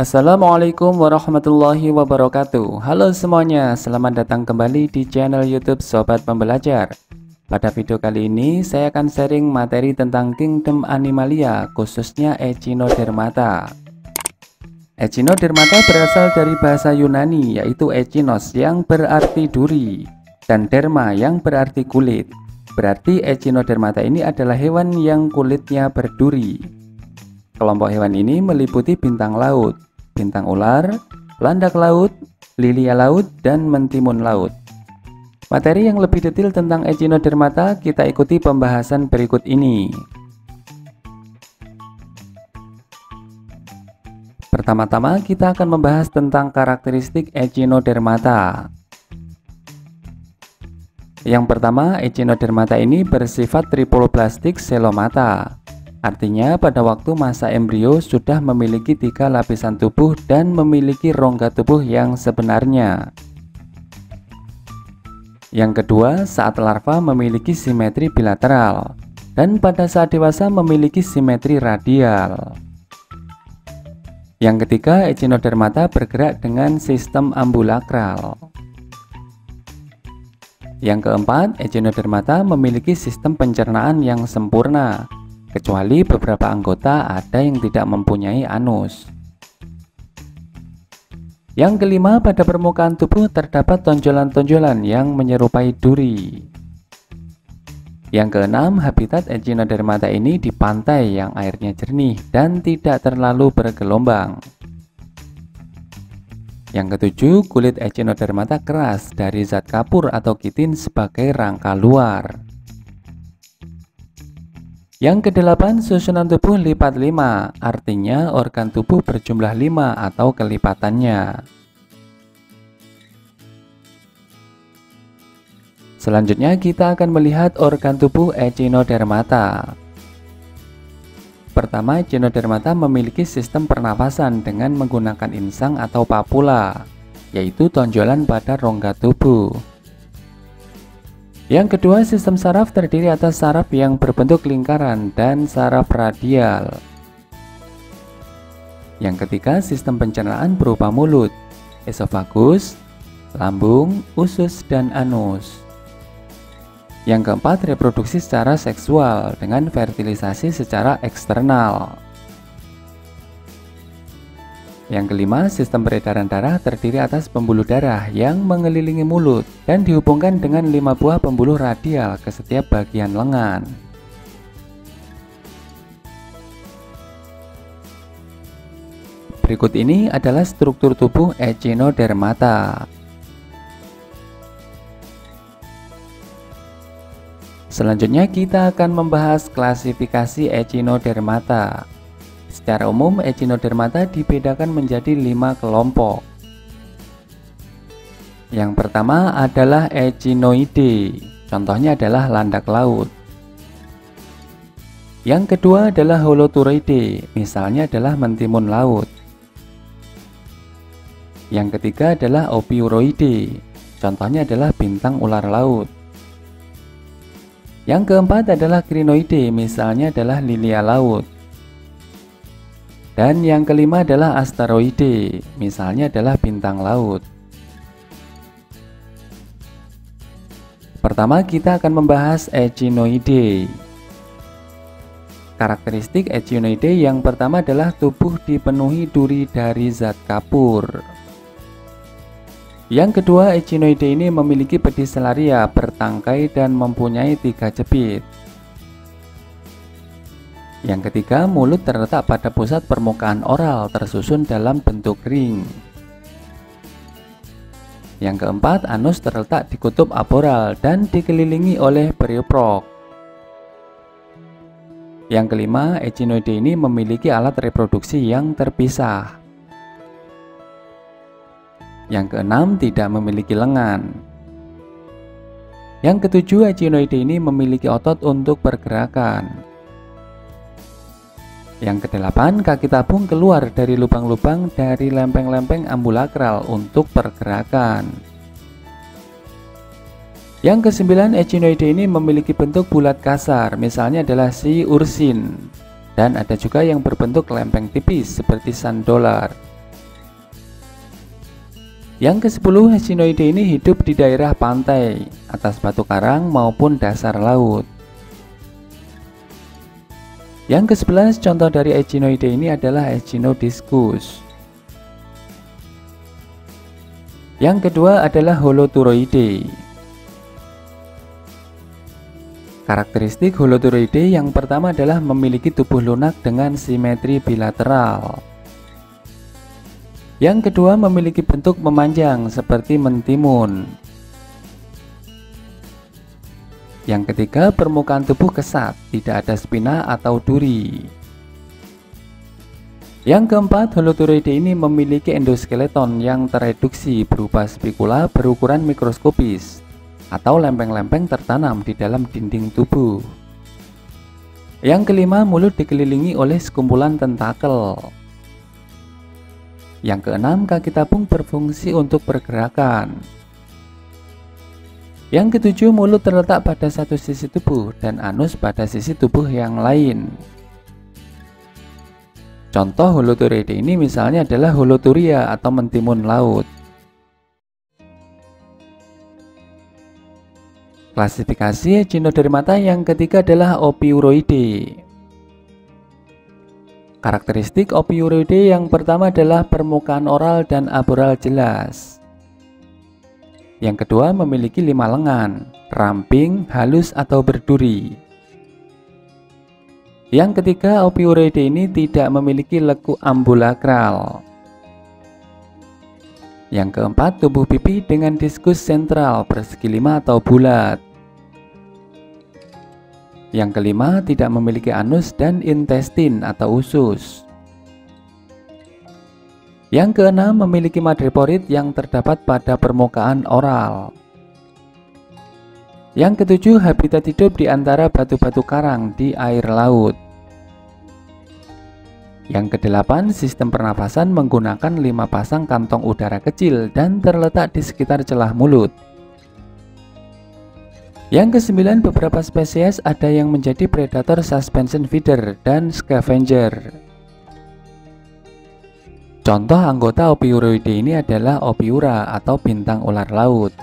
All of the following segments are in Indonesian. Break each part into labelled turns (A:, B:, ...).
A: Assalamualaikum warahmatullahi wabarakatuh. Halo semuanya, selamat datang kembali di channel YouTube Sobat Pembelajar. Pada video kali ini saya akan sharing materi tentang Kingdom Animalia, khususnya Echinodermata. Echinodermata berasal dari bahasa Yunani, yaitu echinos yang berarti duri dan derma yang berarti kulit. Berarti Echinodermata ini adalah hewan yang kulitnya berduri. Kelompok hewan ini meliputi bintang laut, bintang ular, landak laut, lilia laut, dan mentimun laut. Materi yang lebih detail tentang Echinodermata kita ikuti pembahasan berikut ini. Pertama-tama kita akan membahas tentang karakteristik Echinodermata. Yang pertama, Echinodermata ini bersifat triploblastik selomata. Artinya pada waktu masa embrio sudah memiliki 3 lapisan tubuh dan memiliki rongga tubuh yang sebenarnya. Yang kedua, saat larva memiliki simetri bilateral dan pada saat dewasa memiliki simetri radial. Yang ketiga, Echinodermata bergerak dengan sistem ambulakral. Yang keempat, Echinodermata memiliki sistem pencernaan yang sempurna, kecuali beberapa anggota ada yang tidak mempunyai anus. Yang kelima, pada permukaan tubuh terdapat tonjolan-tonjolan yang menyerupai duri. Yang keenam, habitat Echinodermata ini di pantai yang airnya jernih dan tidak terlalu bergelombang. Yang ketujuh, kulit Echinodermata keras dari zat kapur atau kitin sebagai rangka luar. Yang kedelapan, susunan tubuh lipat 5, artinya organ tubuh berjumlah 5 atau kelipatannya. Selanjutnya kita akan melihat organ tubuh Echinodermata. Pertama, Echinodermata memiliki sistem pernapasan dengan menggunakan insang atau papula, yaitu tonjolan pada rongga tubuh. Yang kedua, sistem saraf terdiri atas saraf yang berbentuk lingkaran dan saraf radial. Yang ketiga, sistem pencernaan berupa mulut, esofagus, lambung, usus, dan anus. Yang keempat, reproduksi secara seksual dengan fertilisasi secara eksternal. Yang kelima, sistem peredaran darah terdiri atas pembuluh darah yang mengelilingi mulut dan dihubungkan dengan 5 buah pembuluh radial ke setiap bagian lengan. Berikut ini adalah struktur tubuh Echinodermata. Selanjutnya kita akan membahas klasifikasi Echinodermata. Secara umum, Echinodermata dibedakan menjadi 5 kelompok. Yang pertama adalah Echinoidae, contohnya adalah landak laut. Yang kedua adalah Holoturoidae, misalnya adalah mentimun laut. Yang ketiga adalah Ophiuroidae, contohnya adalah bintang ular laut. Yang keempat adalah Crinoidae, misalnya adalah lilia laut. Dan yang kelima adalah Asteroidae, misalnya adalah bintang laut. Pertama kita akan membahas Echinoidae. Karakteristik Echinoidae yang pertama adalah tubuh dipenuhi duri dari zat kapur. Yang kedua, Echinoidae ini memiliki pedicelaria bertangkai dan mempunyai 3 jepit. Yang ketiga, mulut terletak pada pusat permukaan oral tersusun dalam bentuk ring. Yang keempat, anus terletak di kutub aboral dan dikelilingi oleh perioprok. Yang kelima, Echinoidae ini memiliki alat reproduksi yang terpisah. Yang keenam, tidak memiliki lengan. Yang ketujuh, Echinoidae ini memiliki otot untuk pergerakan. Yang kedelapan, kaki tabung keluar dari lubang-lubang dari lempeng-lempeng ambulakral untuk pergerakan. Yang kesembilan, Echinoidae ini memiliki bentuk bulat kasar, misalnya adalah si ursin. Dan ada juga yang berbentuk lempeng tipis seperti sandolar. Yang ke-10, Echinoidae ini hidup di daerah pantai, atas batu karang maupun dasar laut. Yang ke-11 contoh dari Echinoidae ini adalah Echinodiscus. Yang kedua adalah Holoturoidae. Karakteristik Holoturoidae yang pertama adalah memiliki tubuh lunak dengan simetri bilateral. Yang kedua memiliki bentuk memanjang seperti mentimun. Yang ketiga, permukaan tubuh kesat, tidak ada spina atau duri. Yang keempat, Holoturoidae ini memiliki endoskeleton yang tereduksi berupa spikula berukuran mikroskopis atau lempeng-lempeng tertanam di dalam dinding tubuh. Yang kelima, mulut dikelilingi oleh sekumpulan tentakel. Yang keenam, kaki tabung berfungsi untuk pergerakan. Yang ketujuh, mulut terletak pada satu sisi tubuh dan anus pada sisi tubuh yang lain. Contoh Holoturoidae ini misalnya adalah Holoturia atau mentimun laut. Klasifikasi Echinodermata yang ketiga adalah Ophiuroidae. Karakteristik Ophiuroidae yang pertama adalah permukaan oral dan aboral jelas. Yang kedua memiliki 5 lengan, ramping, halus atau berduri. Yang ketiga, Ophiuroidae ini tidak memiliki lekuk ambulakral. Yang keempat, tubuh pipi dengan diskus sentral persegi 5 atau bulat. Yang kelima, tidak memiliki anus dan intestin atau usus. Yang keenam, memiliki madreporid yang terdapat pada permukaan oral. Yang ketujuh, habitat hidup di antara batu-batu karang di air laut. Yang kedelapan, sistem pernapasan menggunakan 5 pasang kantong udara kecil dan terletak di sekitar celah mulut. Yang kesembilan, beberapa spesies ada yang menjadi predator suspension feeder dan scavenger. Contoh anggota Ophiuroidae ini adalah Ophiura atau bintang ular laut.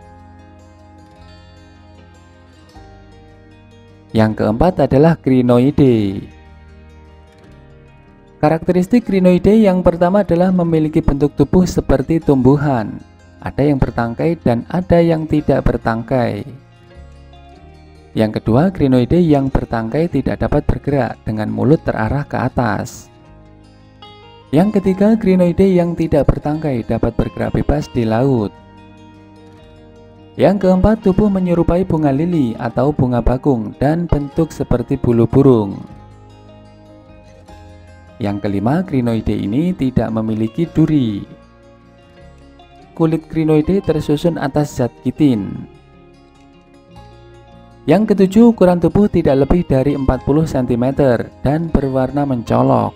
A: Yang keempat adalah Crinoidae. Karakteristik Crinoidae yang pertama adalah memiliki bentuk tubuh seperti tumbuhan. Ada yang bertangkai dan ada yang tidak bertangkai. Yang kedua, Crinoidae yang bertangkai tidak dapat bergerak dengan mulut terarah ke atas. Yang ketiga, Crinoidae yang tidak bertangkai dapat bergerak bebas di laut. Yang keempat, tubuh menyerupai bunga lili atau bunga bakung dan bentuk seperti bulu burung. Yang kelima, Crinoidae ini tidak memiliki duri. Kulit Crinoidae tersusun atas zat kitin. Yang ketujuh, ukuran tubuh tidak lebih dari 40 cm dan berwarna mencolok.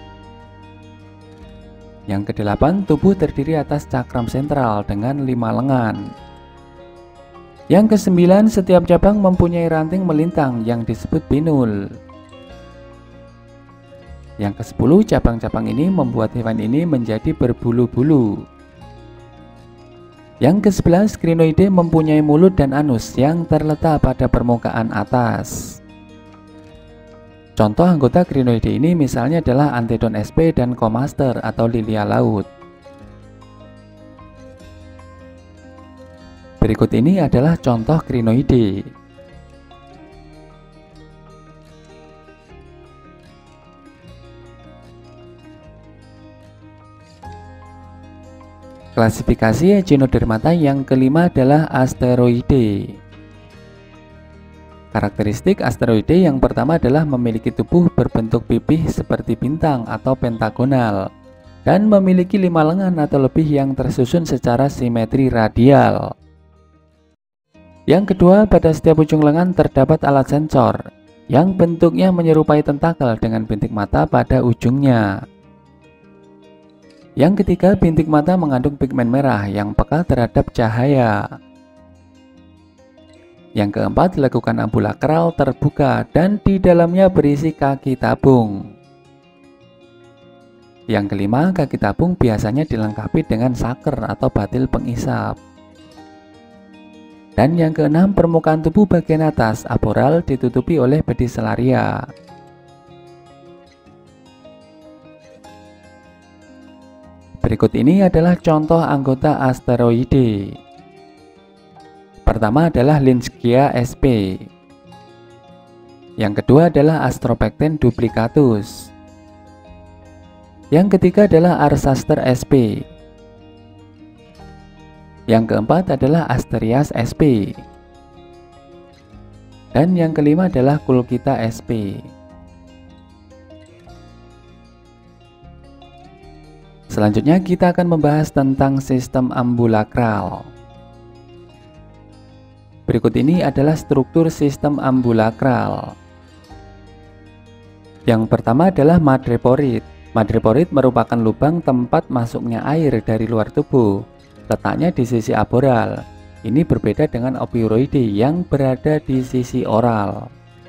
A: Yang kedelapan, tubuh terdiri atas cakram sentral dengan 5 lengan. Yang kesembilan, setiap cabang mempunyai ranting melintang yang disebut pinul. Yang ke-10, cabang-cabang ini membuat hewan ini menjadi berbulu-bulu. Yang ke-11, Crinoidae mempunyai mulut dan anus yang terletak pada permukaan atas. Contoh anggota Crinoidae ini misalnya adalah Antedon sp dan Comaster atau lilia laut. Berikut ini adalah contoh Crinoidae. Klasifikasi Echinodermata yang kelima adalah Asteroidae. Karakteristik asteroidae yang pertama adalah memiliki tubuh berbentuk pipih seperti bintang atau pentagonal dan memiliki 5 lengan atau lebih yang tersusun secara simetri radial. Yang kedua, pada setiap ujung lengan terdapat alat sensor yang bentuknya menyerupai tentakel dengan bintik mata pada ujungnya. Yang ketiga, bintik mata mengandung pigmen merah yang peka terhadap cahaya. Yang keempat, lekukan ambulakral terbuka dan di dalamnya berisi kaki tabung. Yang kelima, kaki tabung biasanya dilengkapi dengan saker atau batil pengisap. Dan yang keenam, permukaan tubuh bagian atas aboral ditutupi oleh pedicelaria. Berikut ini adalah contoh anggota asteroide. Pertama adalah Lynchgia sp. Yang kedua adalah Astropecten duplicatus. Yang ketiga adalah Arsaster sp. Yang keempat adalah Asterias sp. Dan yang kelima adalah Kulkita sp. Selanjutnya kita akan membahas tentang sistem ambulakral. Berikut ini adalah struktur sistem ambulakral. Yang pertama adalah madreporit. Madreporit merupakan lubang tempat masuknya air dari luar tubuh. Letaknya di sisi aboral. Ini berbeda dengan ophiuroide yang berada di sisi oral.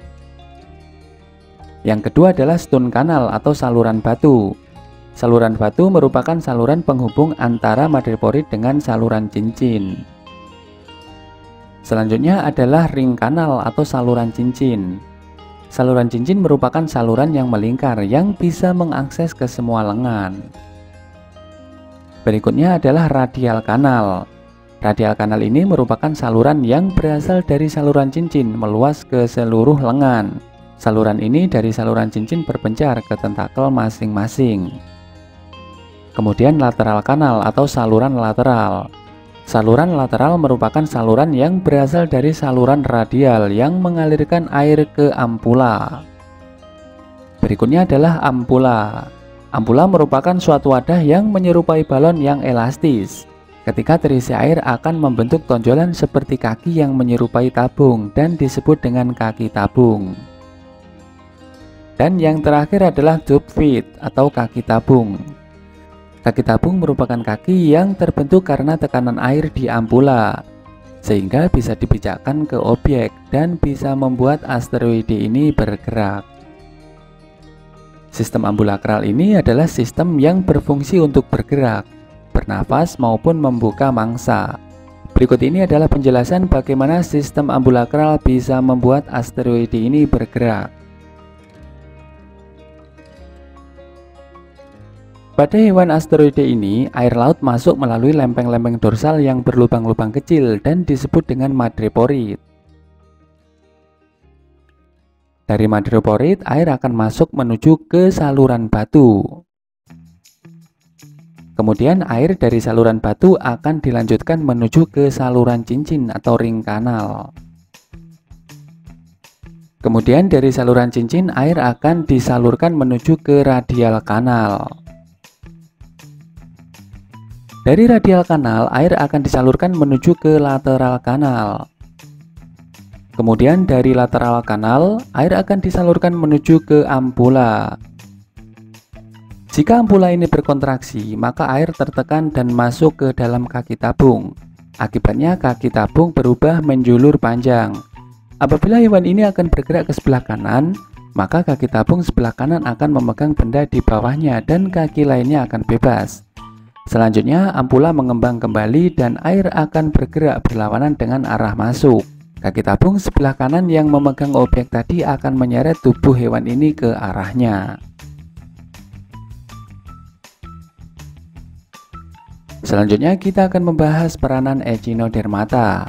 A: Yang kedua adalah stone canal atau saluran batu. Saluran batu merupakan saluran penghubung antara madreporit dengan saluran cincin. Selanjutnya adalah ring kanal atau saluran cincin. Saluran cincin merupakan saluran yang melingkar yang bisa mengakses ke semua lengan. Berikutnya adalah radial kanal. Radial kanal ini merupakan saluran yang berasal dari saluran cincin meluas ke seluruh lengan. Saluran ini dari saluran cincin berpencar ke tentakel masing-masing. Kemudian lateral kanal atau saluran lateral. Saluran lateral merupakan saluran yang berasal dari saluran radial yang mengalirkan air ke ampula. Berikutnya adalah ampula. Ampula merupakan suatu wadah yang menyerupai balon yang elastis. Ketika terisi air akan membentuk tonjolan seperti kaki yang menyerupai tabung dan disebut dengan kaki tabung. Dan yang terakhir adalah tube feed atau kaki tabung. Kaki tabung merupakan kaki yang terbentuk karena tekanan air di ampula, sehingga bisa dipijakkan ke objek dan bisa membuat asteroide ini bergerak. Sistem ambulakral ini adalah sistem yang berfungsi untuk bergerak, bernafas maupun membuka mangsa. Berikut ini adalah penjelasan bagaimana sistem ambulakral bisa membuat asteroide ini bergerak. Pada hewan asteroide ini, air laut masuk melalui lempeng-lempeng dorsal yang berlubang-lubang kecil dan disebut dengan madreporit. Dari madreporit, air akan masuk menuju ke saluran batu. Kemudian air dari saluran batu akan dilanjutkan menuju ke saluran cincin atau ring kanal. Kemudian dari saluran cincin, air akan disalurkan menuju ke radial kanal. Dari radial kanal, air akan disalurkan menuju ke lateral kanal. Kemudian dari lateral kanal, air akan disalurkan menuju ke ampula. Jika ampula ini berkontraksi, maka air tertekan dan masuk ke dalam kaki tabung. Akibatnya kaki tabung berubah menjulur panjang. Apabila hewan ini akan bergerak ke sebelah kanan, maka kaki tabung sebelah kanan akan memegang benda di bawahnya dan kaki lainnya akan bebas. Selanjutnya, ampula mengembang kembali dan air akan bergerak berlawanan dengan arah masuk. Kaki tabung sebelah kanan yang memegang objek tadi akan menyeret tubuh hewan ini ke arahnya. Selanjutnya, kita akan membahas peranan Echinodermata.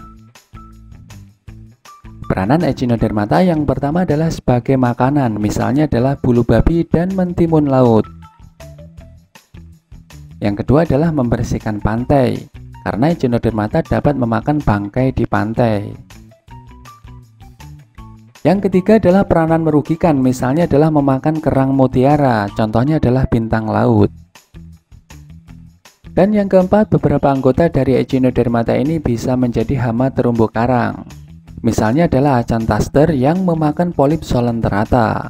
A: Peranan Echinodermata yang pertama adalah sebagai makanan, misalnya adalah bulu babi dan mentimun laut. Yang kedua adalah membersihkan pantai, karena Echinodermata dapat memakan bangkai di pantai. Yang ketiga adalah peranan merugikan, misalnya adalah memakan kerang mutiara, contohnya adalah bintang laut. Dan yang keempat, beberapa anggota dari Echinodermata ini bisa menjadi hama terumbu karang. Misalnya adalah Acanthaster yang memakan polip Solenterata.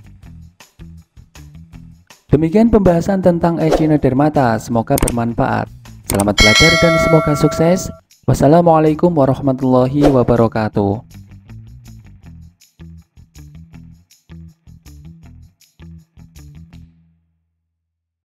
A: Demikian pembahasan tentang Echinodermata, semoga bermanfaat. Selamat belajar dan semoga sukses. Wassalamualaikum warahmatullahi wabarakatuh.